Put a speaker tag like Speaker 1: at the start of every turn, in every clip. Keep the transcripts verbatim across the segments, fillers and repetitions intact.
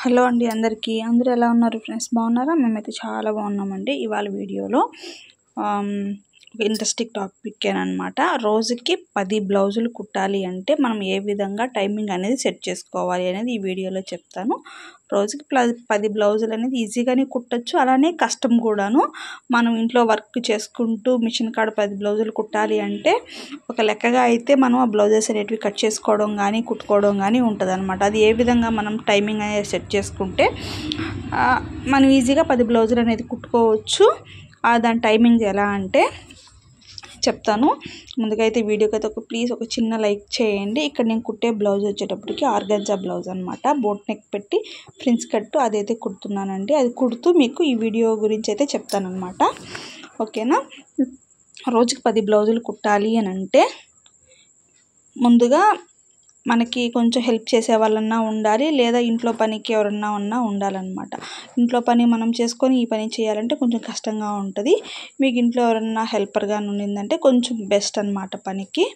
Speaker 1: Hello అండి అందరికీ అందరూ ఎలా ఉన్నారు ఫ్రెండ్స్ బాగున్నారా మేమైతే చాలా బాగున్నామండి ఇవాళ వీడియోలో ఇంట్రెస్టింగ్ టాపిక్ ఏనమాట రోజుకి పది బ్లౌజులు కుట్టాలి అంటే మనం ఏ విధంగా టైమింగ్ అనేది సెట్ చేసుకోవాలి అనేది ఈ వీడియోలో చెప్తాను రోజుకి పది బ్లౌజులు అనేది ఈజీగానే కుట్టచ్చు అలానే కష్టం కూడాను మనం ఇంట్లో వర్క్ చేసుకుంటూ మిషన్ కాడ పది బ్లౌజులు కుట్టాలి అంటే ఒక లెక్కగా అయితే మనం ఆ బ్లౌజెస్ అనేటివి కట్ చేసుకోవడం కానీ కుట్టుకోవడం కానీ ఉంటుందన్నమాట అది ఏ విధంగా మనం టైమింగ్ అనేది సెట్ చేసుకుంటే మనం ఈజీగా పది బ్లౌజులు అనేది కుట్టుకోవచ్చు దాని టైమింగ్ ఎలా అంటే చెప్తాను ముందుగా అయితే వీడియోకి అయితే ఒక ప్లీజ్ ఒక చిన్న లైక్ చేయండి ఇక్కడ నేను కుట్టే బ్లౌజ్ వచ్చేటప్పటికి ఆర్గంజా బ్లౌజ్ అనమాట బోట్ నెక్ పెట్టి ఫ్రిన్స్ కట్టు అదైతే కుడుతున్నానండి అది కుడుతూ మీకు ఈ వీడియో గురించి అయితే చెప్తాను అనమాట ఓకేనా రోజుకి పది బ్లౌజులు కుట్టాలి అని అంటే ముందుగా మనకి కొంచెం హెల్ప్ చేసే వాళ్ళన్నా ఉండాలి లేదా ఇంట్లో పనికి ఎవరన్నా ఉన్నా ఉండాలన్నమాట ఇంట్లో పని మనం చేసుకొని ఈ పని చేయాలంటే కొంచెం కష్టంగా ఉంటుంది మీకు ఇంట్లో ఎవరన్నా హెల్పర్గా ఉండిందంటే కొంచెం బెస్ట్ అనమాట పనికి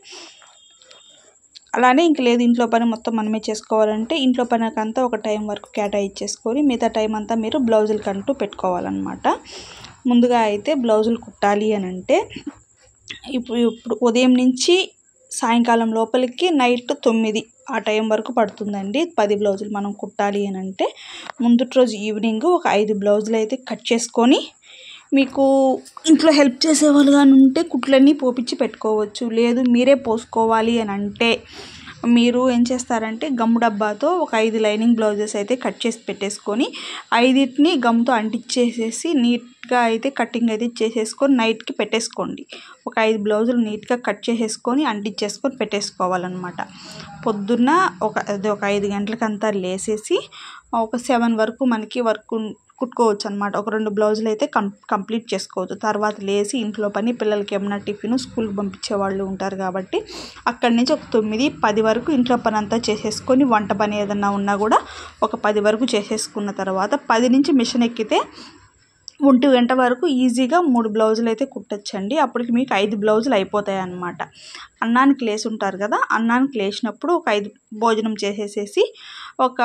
Speaker 1: అలానే ఇంక లేదు ఇంట్లో పని మొత్తం మనమే చేసుకోవాలంటే ఇంట్లో పనికంతా ఒక టైం వరకు కేటాయించేసుకొని మిగతా టైం అంతా మీరు బ్లౌజులకంటూ పెట్టుకోవాలన్నమాట ముందుగా అయితే బ్లౌజులు కుట్టాలి అని అంటే ఇప్పుడు ఇప్పుడు ఉదయం నుంచి సాయంకాలం లోపలికి నైట్ తొమ్మిది ఆ టైం వరకు పడుతుందండి పది బ్లౌజులు మనం కుట్టాలి అని అంటే ముందుటి రోజు ఈవినింగ్ ఒక ఐదు బ్లౌజులు అయితే కట్ చేసుకొని మీకు ఇంట్లో హెల్ప్ చేసేవాళ్ళు కానీ ఉంటే కుట్లన్నీ పోపించి పెట్టుకోవచ్చు లేదు మీరే పోసుకోవాలి అని అంటే మీరు ఏం చేస్తారంటే గమ్ము డబ్బాతో ఒక ఐదు లైనింగ్ బ్లౌజెస్ అయితే కట్ చేసి పెట్టేసుకొని ఐదింటిని గమ్తో అంటించేసేసి నీట్గా అయితే కటింగ్ అయితే చేసేసుకొని నైట్కి పెట్టేసుకోండి ఒక ఐదు బ్లౌజులు నీట్గా కట్ చేసేసుకొని అంటించేసుకొని పెట్టేసుకోవాలన్నమాట పొద్దున్న ఒక అది ఒక ఐదు గంటలకంతా లేసేసి ఒక సెవెన్ వరకు మనకి వర్క్ కుట్టుకోవచ్చు అనమాట ఒక రెండు బ్లౌజులు అయితే కం కంప్లీట్ చేసుకోవచ్చు తర్వాత లేసి ఇంట్లో పని పిల్లలకి ఏమన్నా టిఫిన్ స్కూల్కి పంపించే వాళ్ళు ఉంటారు కాబట్టి అక్కడి నుంచి ఒక తొమ్మిది పది వరకు ఇంట్లో పని అంతా చేసేసుకొని వంట పని ఏదన్నా ఉన్నా కూడా ఒక పది వరకు చేసేసుకున్న తర్వాత పది నుంచి మిషన్ ఎక్కితే ఒంటి గంట వరకు ఈజీగా మూడు బ్లౌజులు అయితే కుట్టచ్చండి అప్పటికి మీకు ఐదు బ్లౌజులు అయిపోతాయి అన్నమాట అన్నానికి లేసి ఉంటారు కదా అన్నానికి లేచినప్పుడు ఒక ఐదు భోజనం చేసేసేసి ఒక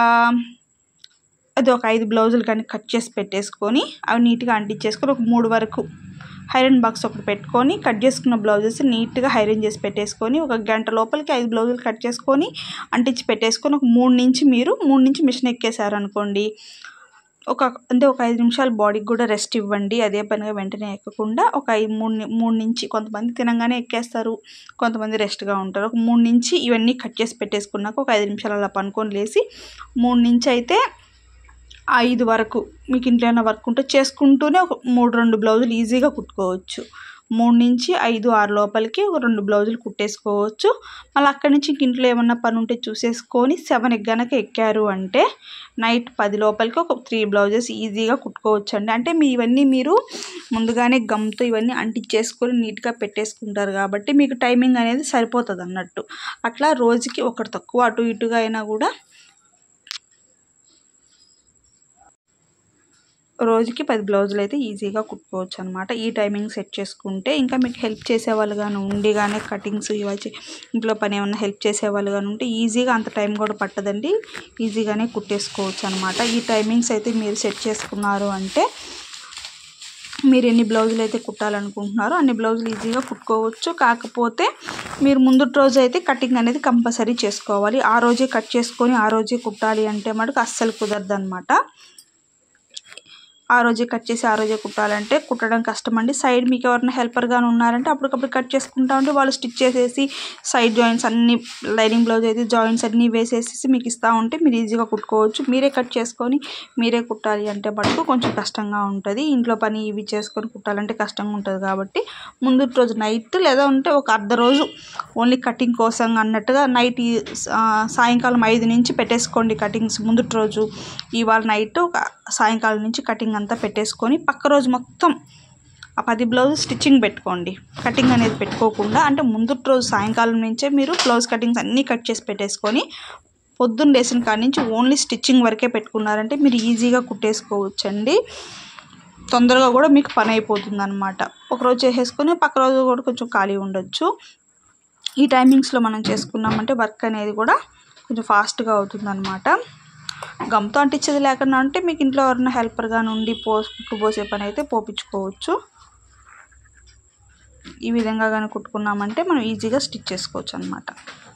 Speaker 1: అది ఒక ఐదు బ్లౌజులు కానీ కట్ చేసి పెట్టేసుకొని అవి నీట్గా అంటించేసుకొని ఒక మూడు వరకు ఐరన్ బాక్స్ ఒకటి పెట్టుకొని కట్ చేసుకున్న బ్లౌజెస్ నీట్గా ఐరన్ చేసి పెట్టేసుకొని ఒక గంట లోపలికి ఐదు బ్లౌజులు కట్ చేసుకొని అంటించి పెట్టేసుకొని ఒక మూడు నుంచి మీరు మూడు నుంచి మిషన్ ఎక్కేసారు అనుకోండి ఒక అంటే ఒక ఐదు నిమిషాలు బాడీకి కూడా రెస్ట్ ఇవ్వండి అదే పనిగా వెంటనే ఎక్కకుండా ఒక ఐదు మూడు మూడు నుంచి కొంతమంది తినంగానే ఎక్కేస్తారు కొంతమంది రెస్ట్గా ఉంటారు ఒక మూడు నుంచి ఇవన్నీ కట్ చేసి పెట్టేసుకున్నాక ఒక ఐదు నిమిషాలు అలా పనుకొని లేసి మూడు నుంచి అయితే ఐదు వరకు మీకు ఇంట్లో ఏమైనా వర్క్ ఉంటే చేసుకుంటూనే ఒక మూడు రెండు బ్లౌజులు ఈజీగా కుట్టుకోవచ్చు మూడు నుంచి ఐదు ఆరు లోపలికి ఒక రెండు బ్లౌజులు కుట్టేసుకోవచ్చు మళ్ళీ అక్కడి నుంచి ఇంట్లో ఏమన్నా పని ఉంటే చూసేసుకొని సెవెన్ గనక ఎక్కారు అంటే నైట్ పది లోపలికి ఒక త్రీ బ్లౌజెస్ ఈజీగా కుట్టుకోవచ్చు అండి అంటే మీ ఇవన్నీ మీరు ముందుగానే గమ్తో ఇవన్నీ అంటించేసుకొని నీట్గా పెట్టేసుకుంటారు కాబట్టి మీకు టైమింగ్ అనేది సరిపోతుంది అన్నట్టు అట్లా రోజుకి ఒకటి తక్కువ అటు ఇటుగా అయినా కూడా రోజుకి పది బ్లౌజులు అయితే ఈజీగా కుట్టుకోవచ్చు అనమాట ఈ టైమింగ్ సెట్ చేసుకుంటే ఇంకా మీకు హెల్ప్ చేసేవాళ్ళు కానీ ఉండి కానీ కటింగ్స్ ఇవి ఇంట్లో పని ఏమన్నా హెల్ప్ చేసేవాళ్ళు కానీ ఉంటే ఈజీగా అంత టైం కూడా పట్టదండి ఈజీగానే కుట్టేసుకోవచ్చు అనమాట ఈ టైమింగ్స్ అయితే మీరు సెట్ చేసుకున్నారు అంటే మీరు ఎన్ని బ్లౌజులు అయితే కుట్టాలనుకుంటున్నారో అన్ని బ్లౌజులు ఈజీగా కుట్టుకోవచ్చు కాకపోతే మీరు ముందు రోజు అయితే కటింగ్ అనేది కంపల్సరీ చేసుకోవాలి ఆ రోజే కట్ చేసుకొని ఆ రోజే కుట్టాలి అంటే మటుకు అస్సలు కుదరదు అనమాట ఆ రోజే కట్ చేసి ఆ రోజే కుట్టాలంటే కుట్టడం కష్టం అండి సైడ్ మీకు ఎవరైనా హెల్పర్గా ఉన్నారంటే అప్పటికప్పుడు కట్ చేసుకుంటా ఉంటే వాళ్ళు స్టిచ్ చేసేసి సైడ్ జాయింట్స్ అన్నీ లైనింగ్ బ్లౌజ్ అయితే జాయింట్స్ అన్నీ వేసేసి మీకు ఇస్తూ ఉంటే మీరు ఈజీగా కుట్టుకోవచ్చు మీరే కట్ చేసుకొని మీరే కుట్టాలి అంటే మటుకు కొంచెం కష్టంగా ఉంటుంది ఇంట్లో పని ఇవి చేసుకొని కుట్టాలంటే కష్టంగా ఉంటుంది కాబట్టి ముందు రోజు నైట్ లేదా ఉంటే ఒక అర్ధ రోజు ఓన్లీ కటింగ్ కోసం అన్నట్టుగా నైట్ సాయంకాలం ఐదు నుంచి పెట్టేసుకోండి కటింగ్స్ ముందు రోజు ఇవాళ నైట్ ఒక సాయంకాలం నుంచి కటింగ్ అంతా పెట్టేసుకొని పక్క రోజు మొత్తం ఆ పది బ్లౌజ్ స్టిచ్చింగ్ పెట్టుకోండి కటింగ్ అనేది పెట్టుకోకుండా అంటే ముందు రోజు సాయంకాలం నుంచే మీరు బ్లౌజ్ కటింగ్స్ అన్నీ కట్ చేసి పెట్టేసుకొని పొద్దున్న లేసిన కాడి నుంచి ఓన్లీ స్టిచ్చింగ్ వరకే పెట్టుకున్నారంటే మీరు ఈజీగా కుట్టేసుకోవచ్చు అండి తొందరగా కూడా మీకు పని అయిపోతుంది అనమాట ఒకరోజు చేసేసుకొని పక్క రోజు కూడా కొంచెం ఖాళీ ఉండొచ్చు ఈ టైమింగ్స్లో మనం చేసుకున్నామంటే వర్క్ అనేది కూడా కొంచెం ఫాస్ట్గా అవుతుంది అనమాట గమ్తో అంటించేది లేకుండా ఉంటే మీకు ఇంట్లో ఎవరైనా హెల్పర్గా నుండి పోసి కుట్టు పోసే పని అయితే పోపించుకోవచ్చు. ఈ విధంగా కానీ కుట్టుకున్నామంటే మనం ఈజీగా స్టిచ్ చేసుకోవచ్చు అనమాట.